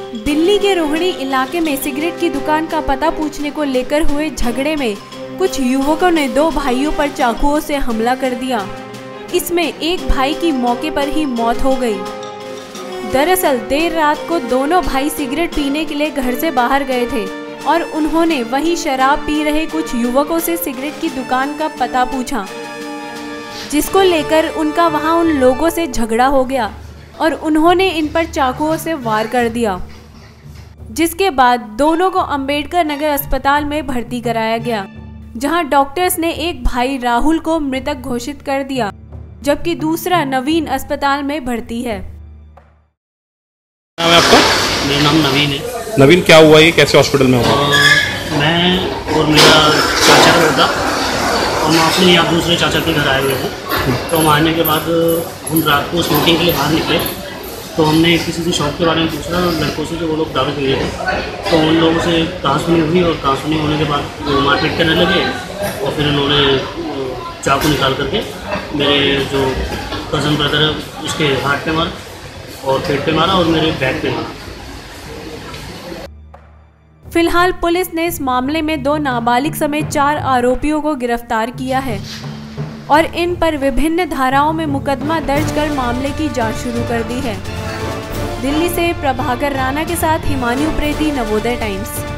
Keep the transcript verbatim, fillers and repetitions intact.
दिल्ली के रोहिणी इलाके में सिगरेट की दुकान का पता पूछने को लेकर हुए झगड़े में कुछ युवकों ने दो भाइयों पर चाकुओं से हमला कर दिया। इसमें एक भाई की मौके पर ही मौत हो गई। दरअसल देर रात को दोनों भाई सिगरेट पीने के लिए घर से बाहर गए थे और उन्होंने वहीं शराब पी रहे कुछ युवकों से सिगरेट की दुकान का पता पूछा, जिसको लेकर उनका वहां उन लोगों से झगड़ा हो गया और उन्होंने इन पर चाकुओं से वार कर दिया, जिसके बाद दोनों को अंबेडकर नगर अस्पताल में भर्ती कराया गया, जहां डॉक्टर्स ने एक भाई राहुल को मृतक घोषित कर दिया, जबकि दूसरा नवीन अस्पताल में भर्ती है। नाम है आपका? मेरा नाम नवीन है। नवीन, क्या हुआ, ये कैसे हॉस्पिटल में हुआ? मैं और मेरा चाचा का बेटा हम अपने यहाँ दूसरे चाचा के घर आए हुए थे। तो हम आने के बाद हम रात को स्मोकिंग के लिए बाहर निकले, तो हमने किसी से शॉप के बारे में पूछा लड़कों से, जो वो लोग दारू पी रहे थे। तो उन लोगों से कहासुनी हुई और कहासुनी होने के बाद वो मारपीट करने लगे और फिर उन्होंने चाकू निकाल करके मेरे जो कज़न ब्रदर है उसके हाथ पे मारा और पेट पे मारा और मेरे बैक पे मारा। फिलहाल पुलिस ने इस मामले में दो नाबालिग समेत चार आरोपियों को गिरफ्तार किया है और इन पर विभिन्न धाराओं में मुकदमा दर्ज कर मामले की जांच शुरू कर दी है। दिल्ली से प्रभाकर राणा के साथ हिमानी उप्रेती, नवोदय टाइम्स।